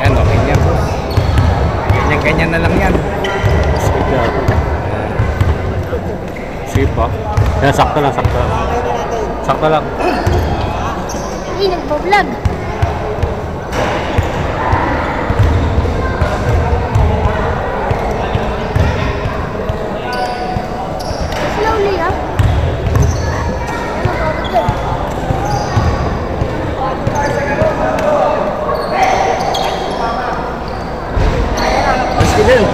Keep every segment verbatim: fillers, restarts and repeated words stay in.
Yan, okay yan. Ganyan-ganyan na lang yan. Skip yan. Skip pa. Kaya sakto lang, sakto lang. Sakto lang. Hindi, nagpa-vlog. Slowly, ah. Mas kilil.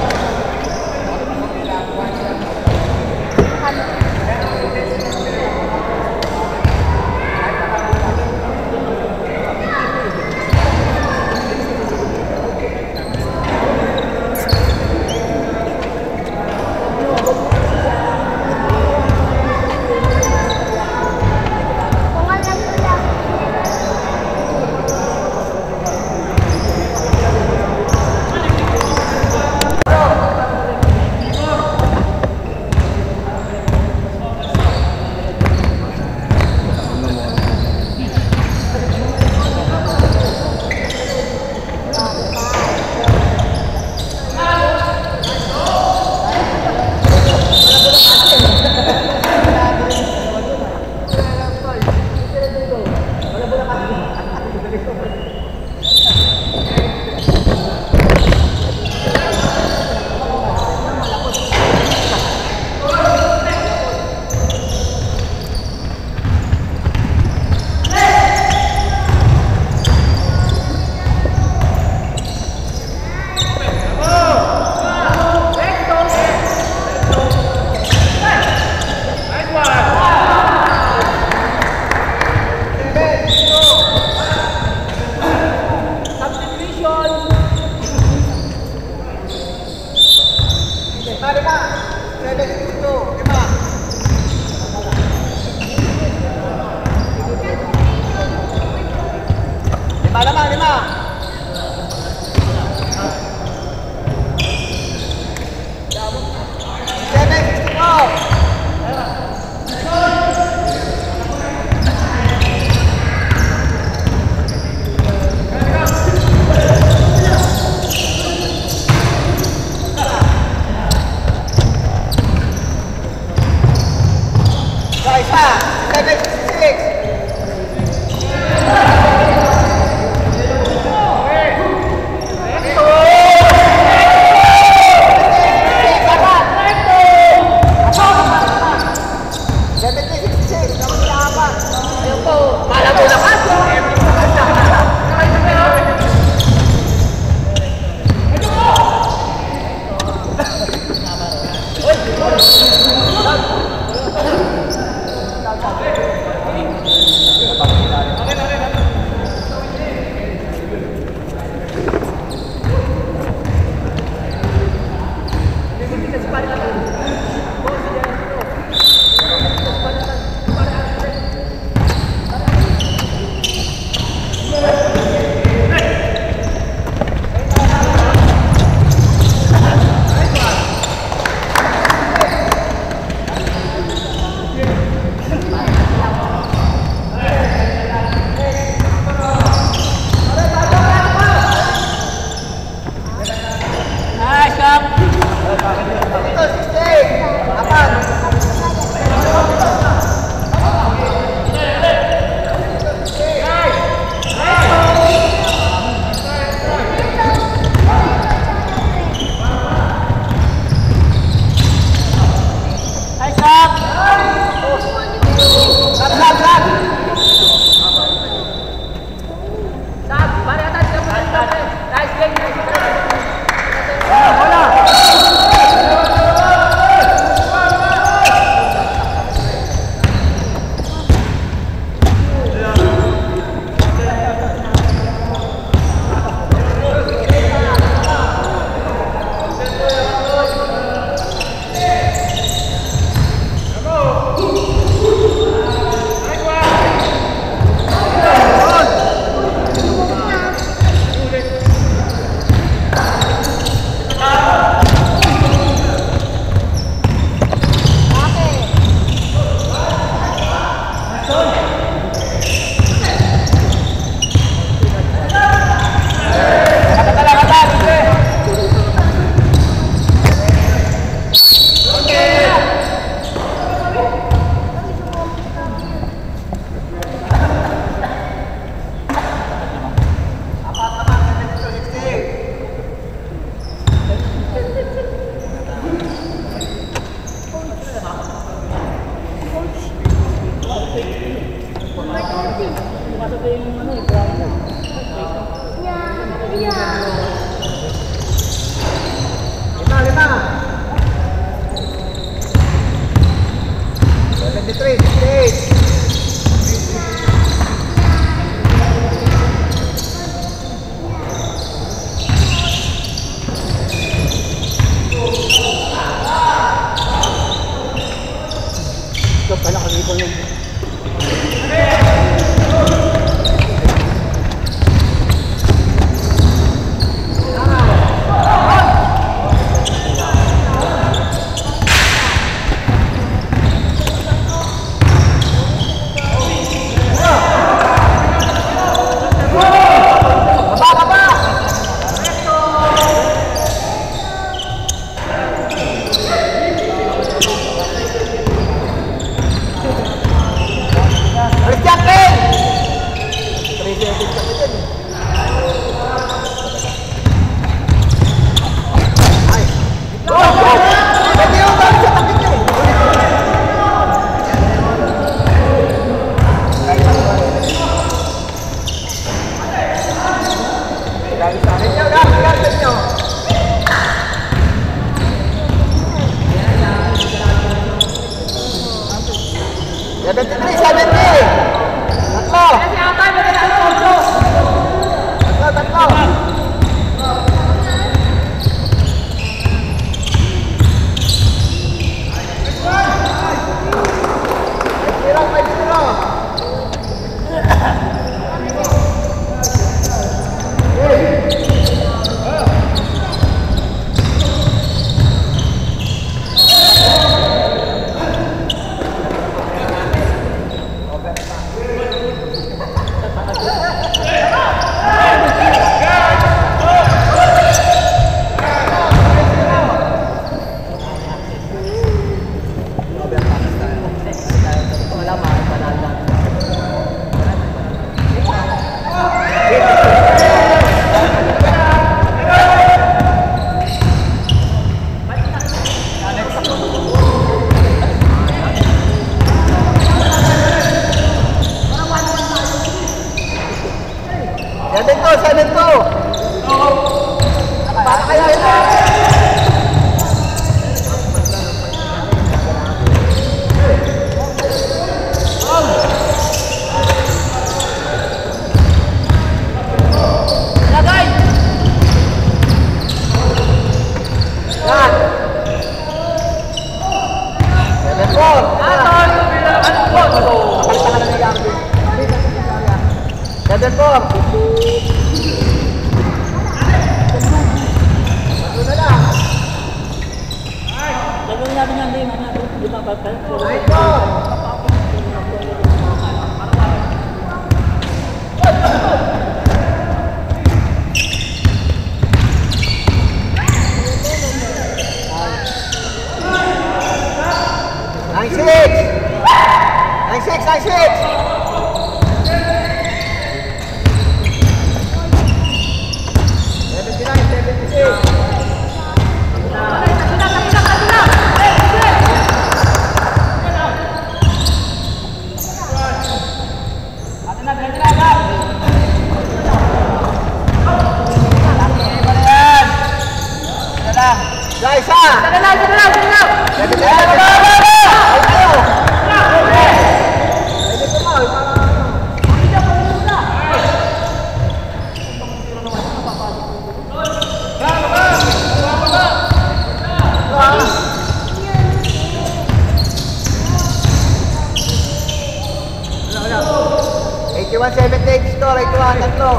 eighty-one seventy-eight score, eighty-one, tatlo.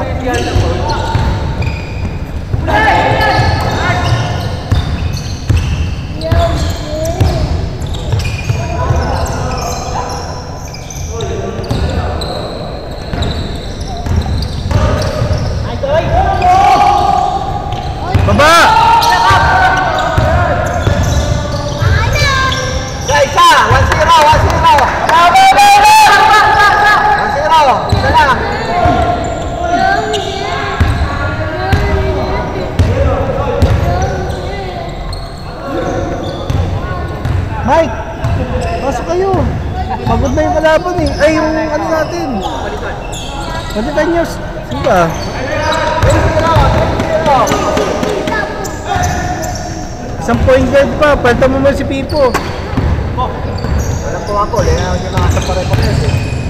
Baba! Isa, one zero, one zero. one zero, isa lang. Mike, pasok kayo. Pagod na yung kalaban eh. Ay, yung ano natin. Palitan nyo. Sige ba? Isang point guard pa. Palitan mo mo si Pipo. Walang po ako. Hindi na ako yung nakasap pa rin po kasi.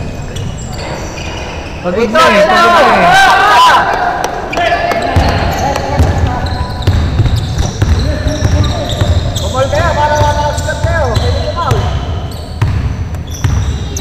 Pagod na eh. Pagod na eh. Kumol kayo para makakasikat kayo. Pwede kumaw.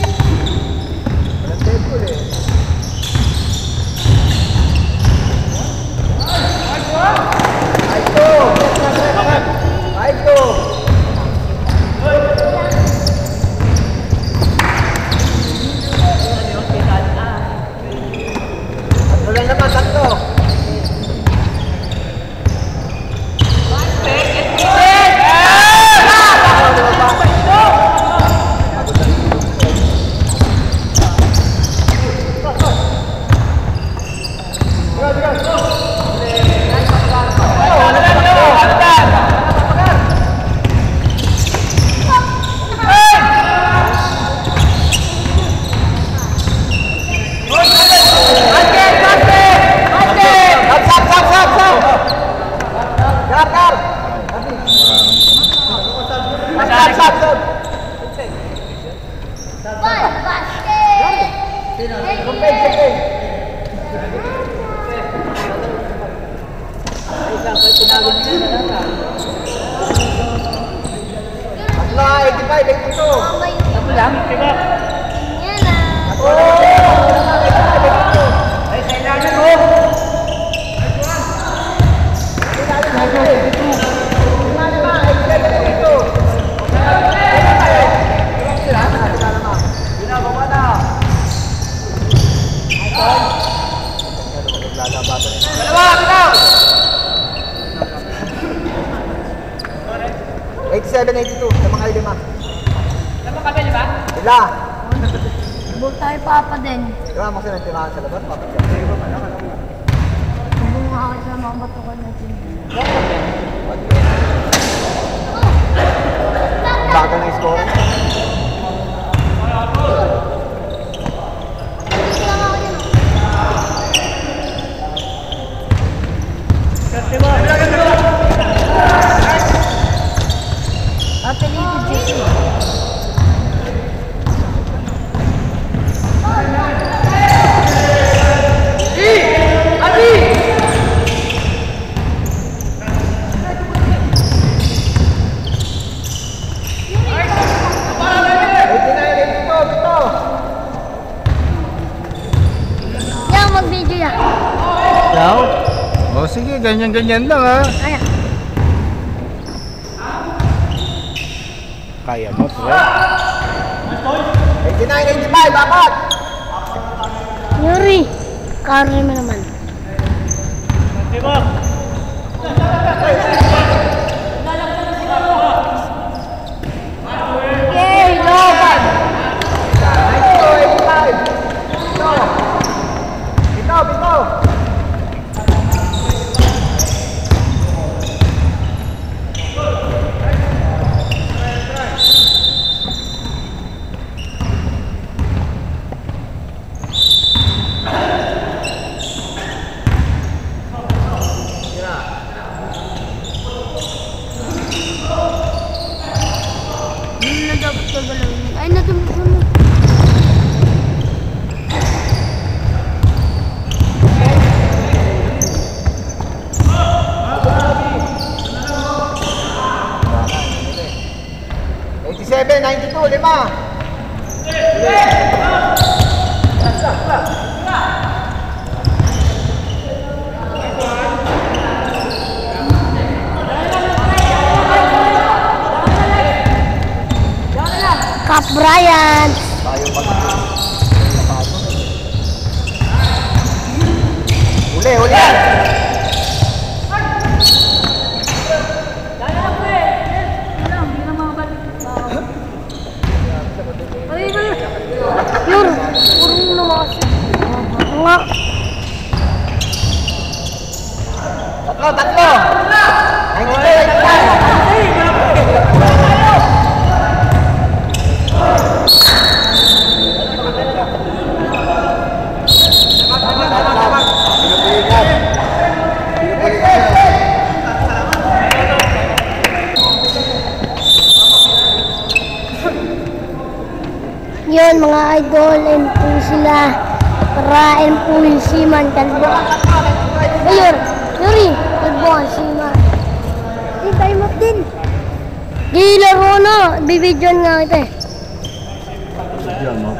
eighty-five, eighty-two. Mamay yun. Ako lang, diba? Yan ah. Ay, sa ilalim mo. eighty-seven, eighty-two, sa mga lima. Lama kami, lima? Sila. Buk tayo papa din. Diba, kasi nagtirahan sa labas, papasya. Bunga ako sa mga batukan natin. Bago na score. Dito lang ako yan. Apelido J C. eighty-nine, eighty-two, dito. Yan, mag-video yan. Ikaw? O sige, ganyan-ganyan lang ha. Ayan. Kaya mo, sir. eighty-nine, eighty-five, apat. Yuri, karne mo naman. Okay, lobat. ninety-two, eighty-five. Dito. Dito, dito. Hindi na dapat kagalawin. Ay, natulog mo. eighty-seven, ninety-two, lima. Cap Bryant. Uli, uli. Yur, urong na mga nga. Tatlo, tatlo. ninety-two, eighty-five. Yun mga idol, and po sila. Para and po yung Siman Kalbo. Ayun, Yuri, Kalbo ang Siman. Hindi tayo map din. Gilaro na, bibidyon nga ito eh. Yan mo.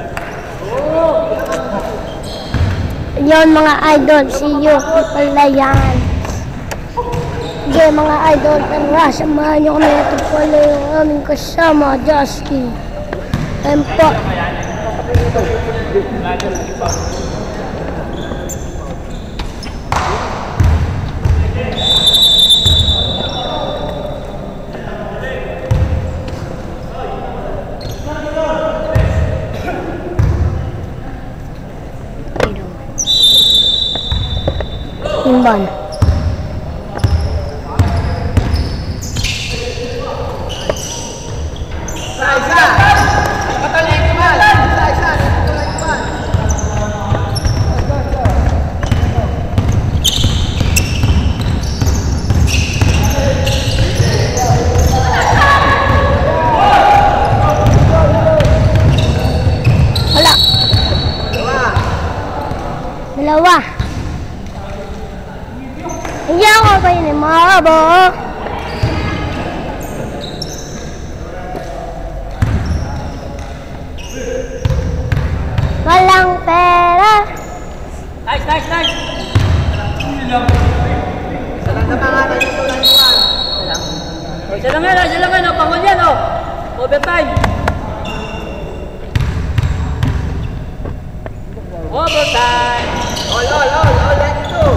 Yun mga idol, see you. Pala yan. Okay mga idol, tara, samahan nyo kami. Ito pala yung aming kasama, Justy. Ayan po. Timban. Wala. Dalawa. Hindi ako pa yun eh, mahaba. Walang pera. Nice, nice, nice. Isa lang naman nga, ninety-two, ninety-one. O, isa lang yan, isa lang yan. O, pangol yan, o. Overtime. Overtime. All, all, all, all, ninety-two.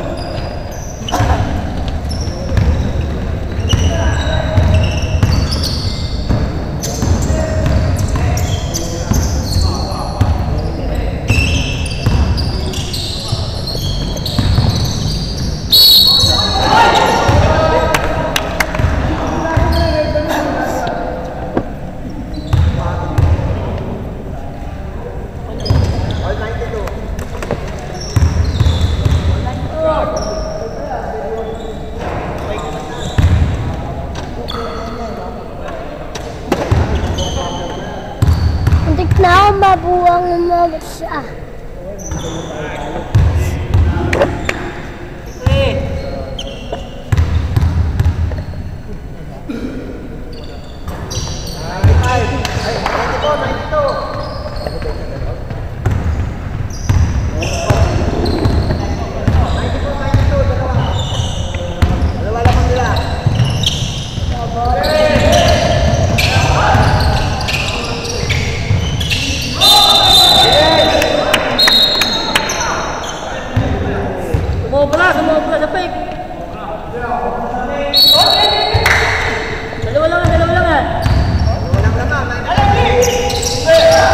All ninety-two. Muntik na ako mabuwang umabot siya. ninety-five. Ay, ninety-four, ninety-two. ninety-four, ninety-two, dalawa. Dalawa lamang nila. Sumobra, sumobra sa fake. Dalawa lang yan, dalawa lang yan. Walang lamang, ninety-two.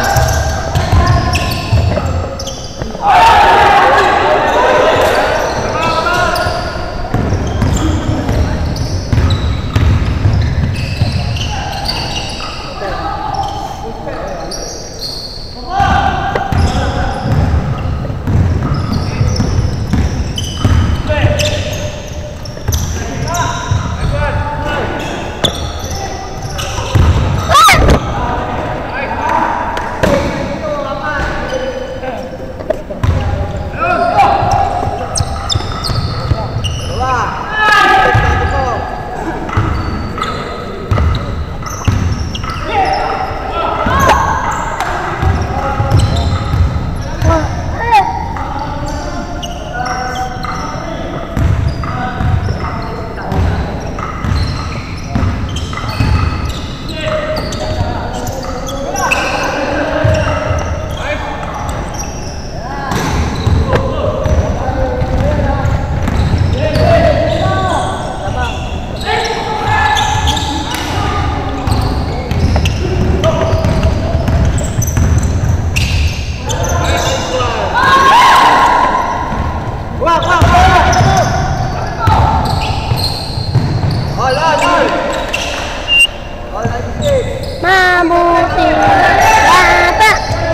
Dalawa. ninety-four. Wag, wag, wag. All, all, all. All ninety-six. Mabuti bata.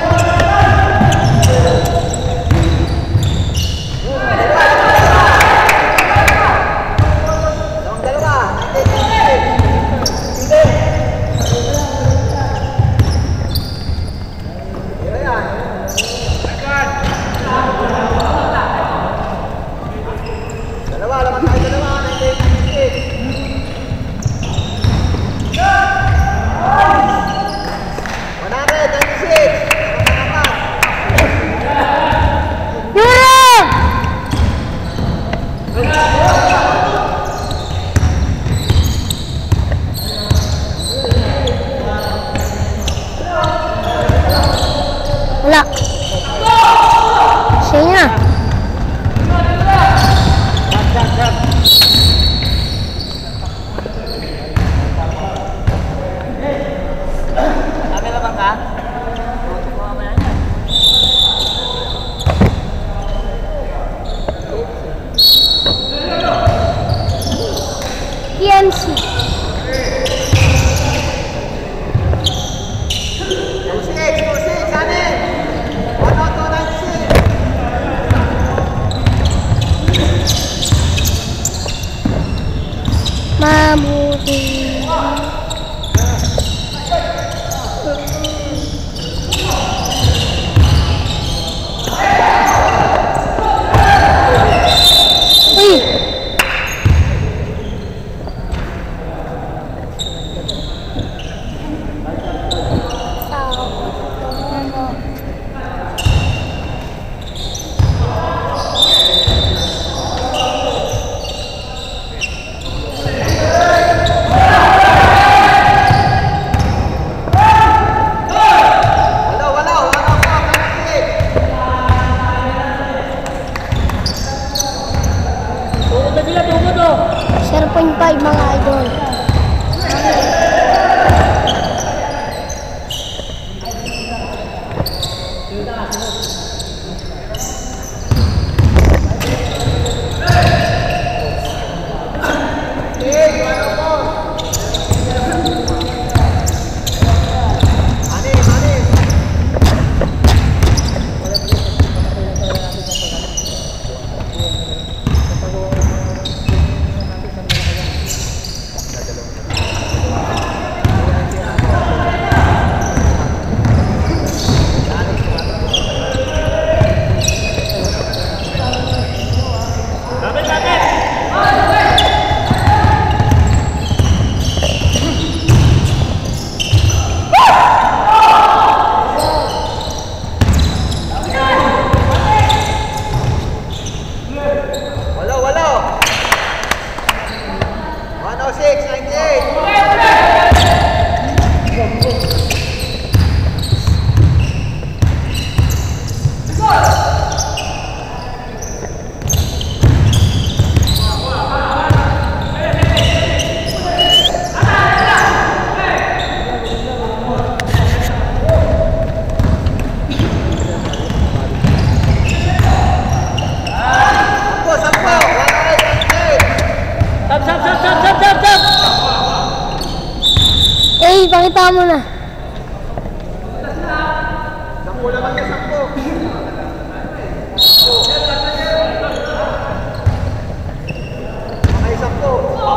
Dalawang dalawa. ninety-eight, ninety-six. Hindi. Yan. Dalawa, lamang tayo dalawa. ninety-eight, ninety-six. one hundred, ninety-six. Lamang, lamang. Yuri! Wala. Siya na. Sabi na bang ka? Kuha mo yan. T M C. ninety-six, ninety-six, anin. one oh two, ninety-six. Mabuti. Uy! na tugod oh. zero point five mga idol. Eh, pakita mo na. Sampo naman niya, sampo. Mga sampo.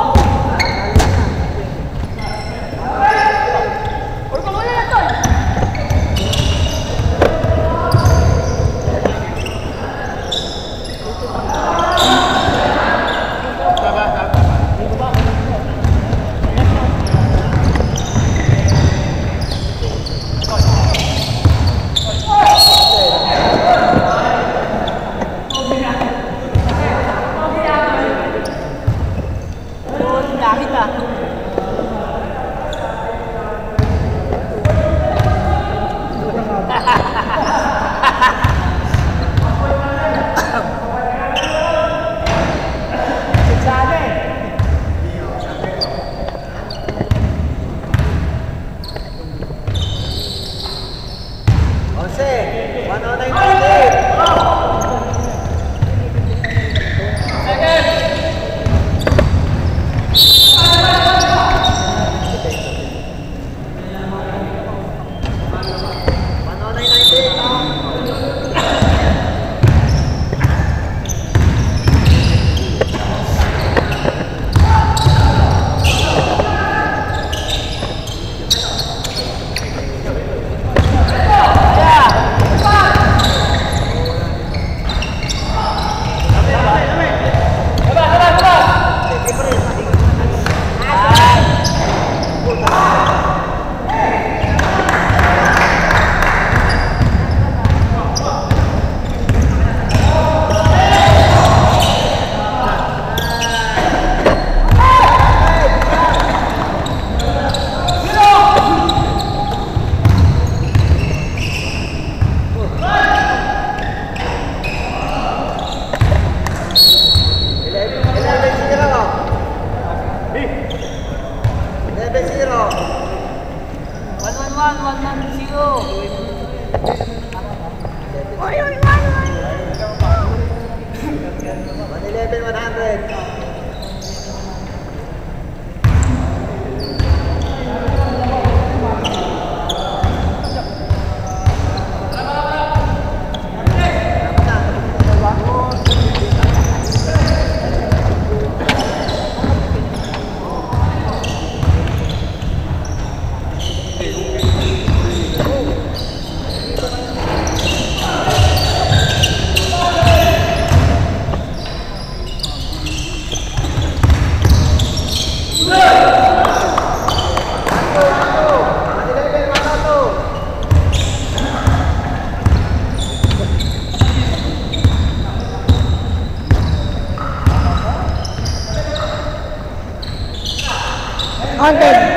Haunted.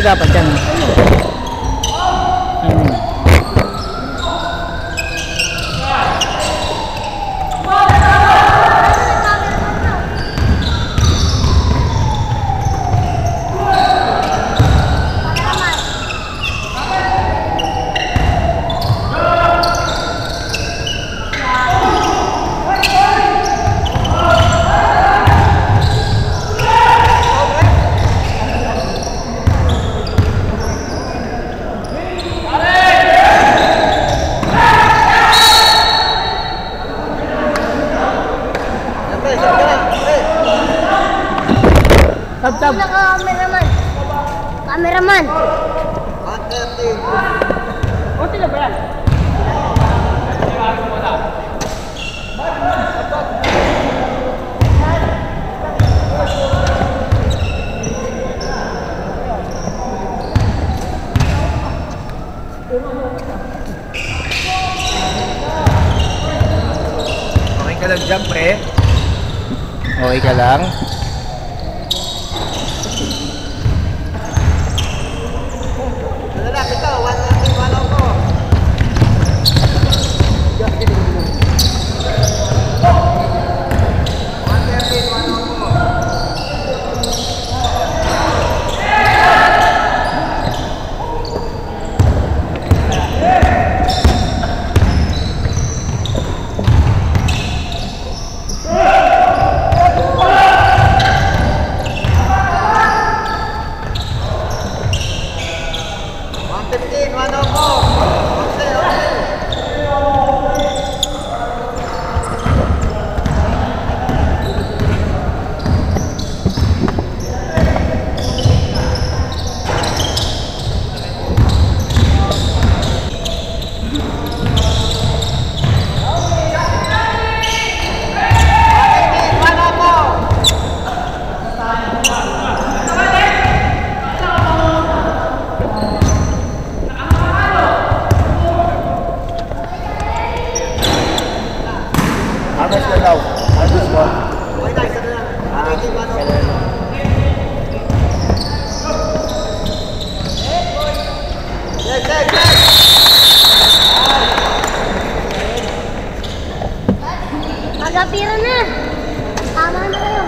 dapat yan. Hmm. Tab, tab. Una ka, cameraman. Cameraman. Kunti na ba yan? Okay ka lang dyan, pre? Okay ka lang? Lalaki to, one thirty, one oh four. one thirty, one oh four. one fifteen, one oh four. Okay, okay. one oh four. Harvest ka daw. Harvest ko. Okay na, isa na lang. one eighty, one oh four. Yes, yes, yes. Magapira na. Tama na kayo.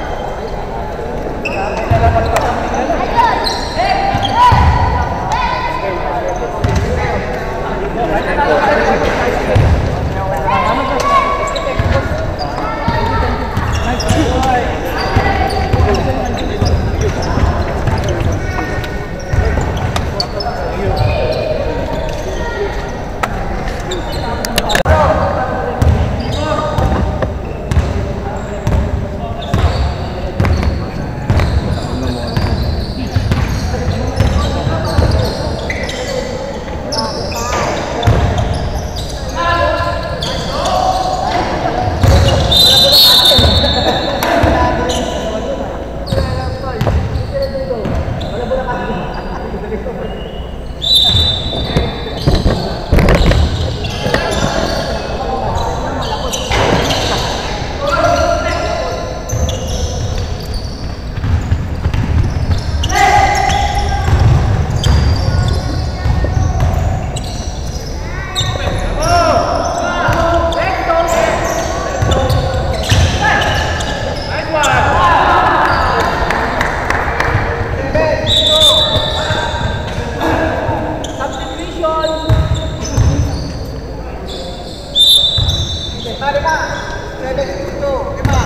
Lima, lima. seven two, lima.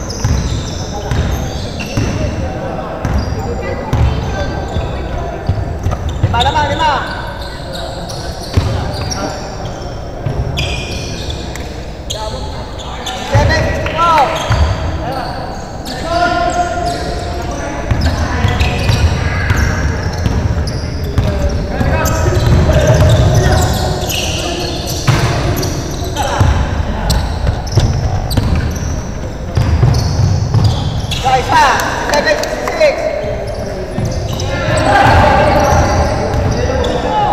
Lima naman, lima. seven sixty-four. seven sixty-six.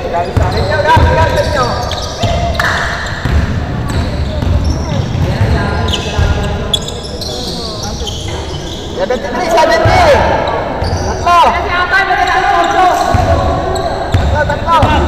seventy-three, seventy! Tatlo! Tatlo, tatlo!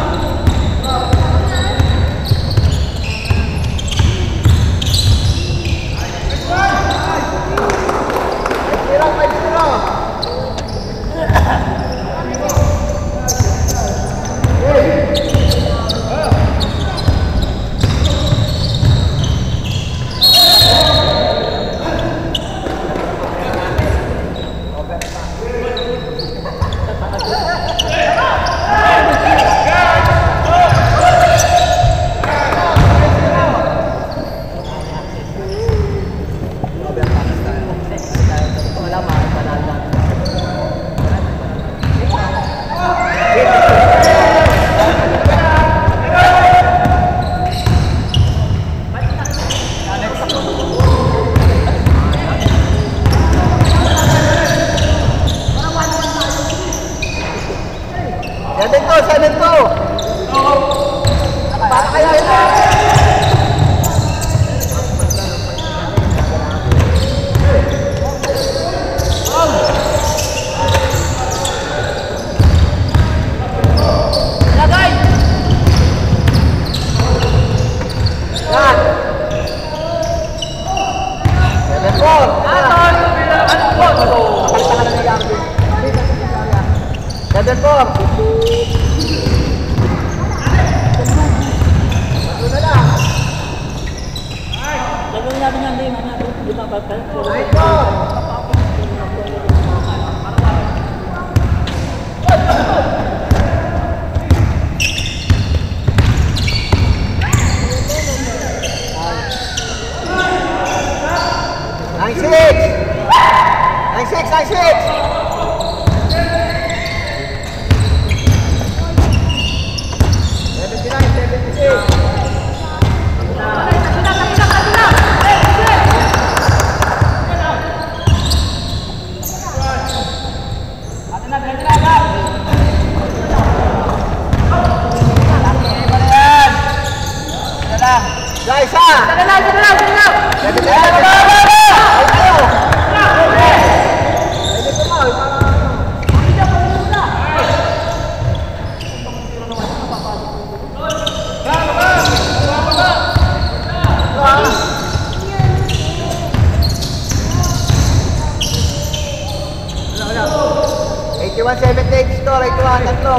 Seven to, seven to! Para kaya ito! Lagay! Yan! Seven four! Atol! Ano po? Kapalitan ka na ng Yardi. Seven four! Ano na lang? Gagawin natin yan, di man natin. Di ba papal? Nine four! Nine six! Nine six! Nine six! Seventy-nine, seventy-six! Guys, ha! Sige lang, sige lang, sige lang! eighty-one seventy-eight store, eighty-one, tatlo.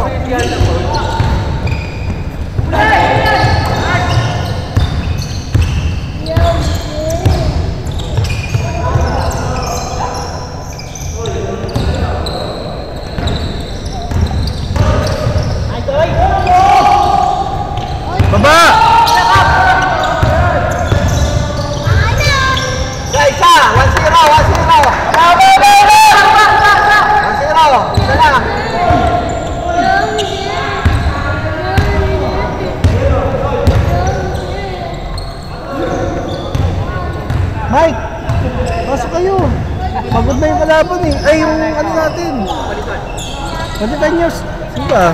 Baba! Guys, ha! one zero, one zero! one zero! Isa lang! Mike! Pasok kayo! Pagod na yung kalaban eh. Ay, yung ano natin. Palitan nyo. Sino ba?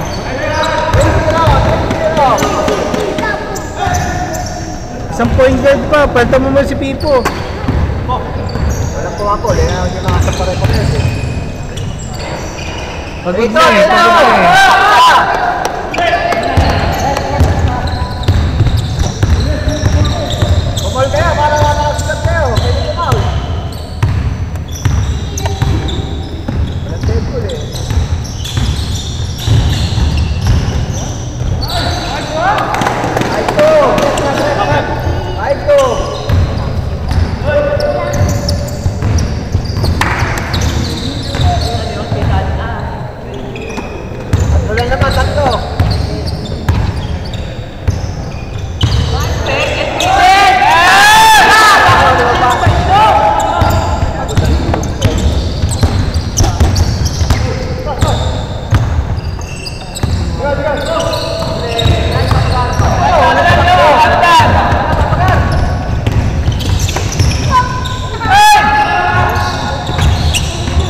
Isang point guard pa. Palitan mo mo si Pipo. Wala po ako. Lena ako yung nakasap pa rin po. Pagod na eh. Pagod na eh. Kumal kayo para makakasikat kayo. Pwede kumal. Walang table eh. Five two. Five two. Tatlo lang naman, tatlo.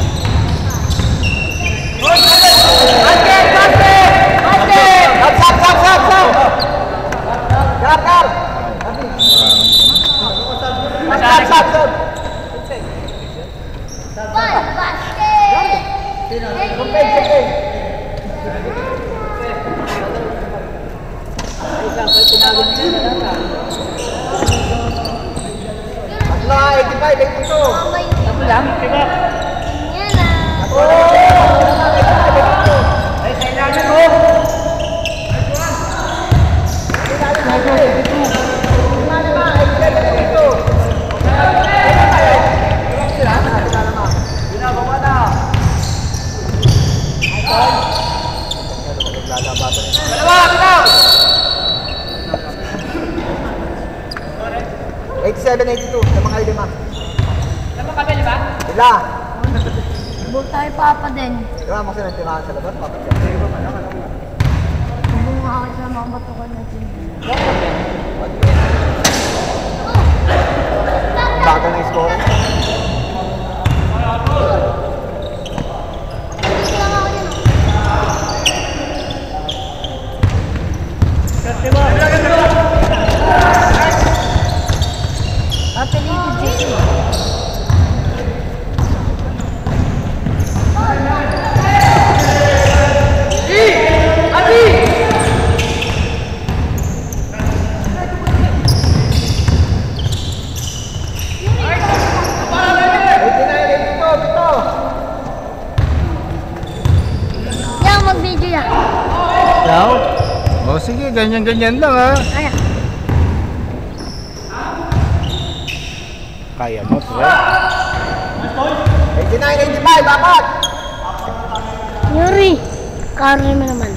Stop, stop, stop! Tatlo, eighty-five, eighty-two. Tatlo lang, diba? Yan ah. Ay, sa ilalim mo. eighty-seven, eighty-two, sa mga lima. Tama kami, di ba? Sila. Bug tayo papa din. Diba, mo sila tirahan sa labas, papasya. Bug nga ako sa mga batukan natin. Bago na yung score. Apelido Jesse. eighty-nine, eighty-two, ito. Yan, mag-video yan. Daw? O sige, ganyan-ganyan lang ha. Ayan. Kaya mo, pre. eighty-nine, eighty-five, apat. Yuri, karne mo naman.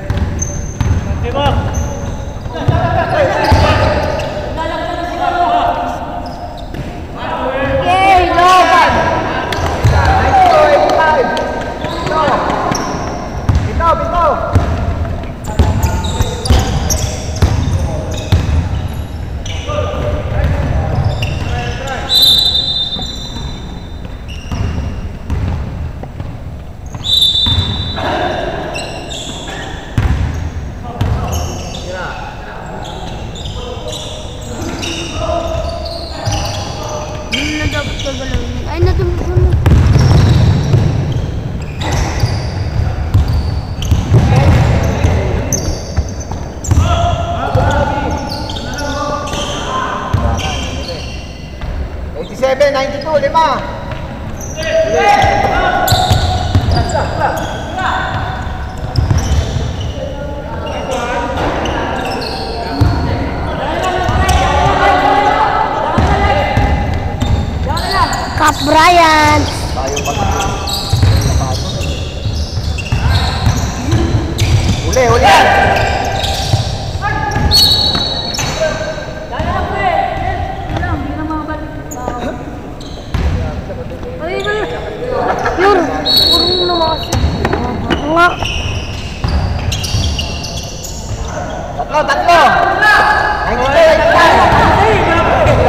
Okay, lobat. ninety-two, eighty-five. Ito. Ito, ito. Hindi na dapat kagalawin. Ay, natulog mo. eighty-seven, ninety-two, lima. Cap Bryant. Tayo pa. Uli, uli. Yur, urong na mga nga. Tatlo, tatlo. ninety-two, eighty-five.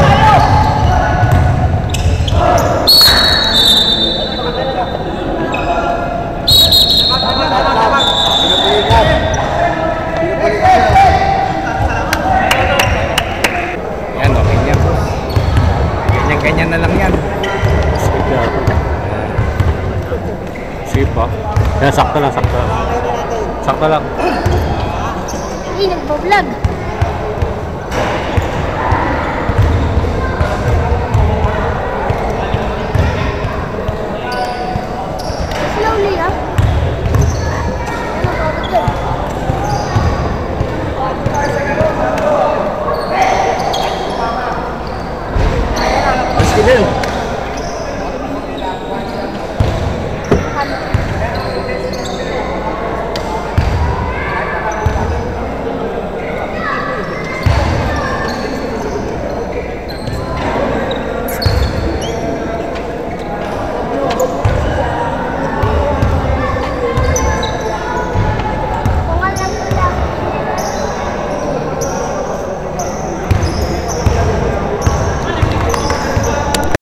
Yan, okay yan. Ganyan-ganyan na lang yan. Skip yan. Skip pa. Kaya sakto lang, sakto lang. Sakto lang. Hindi, nagbablog.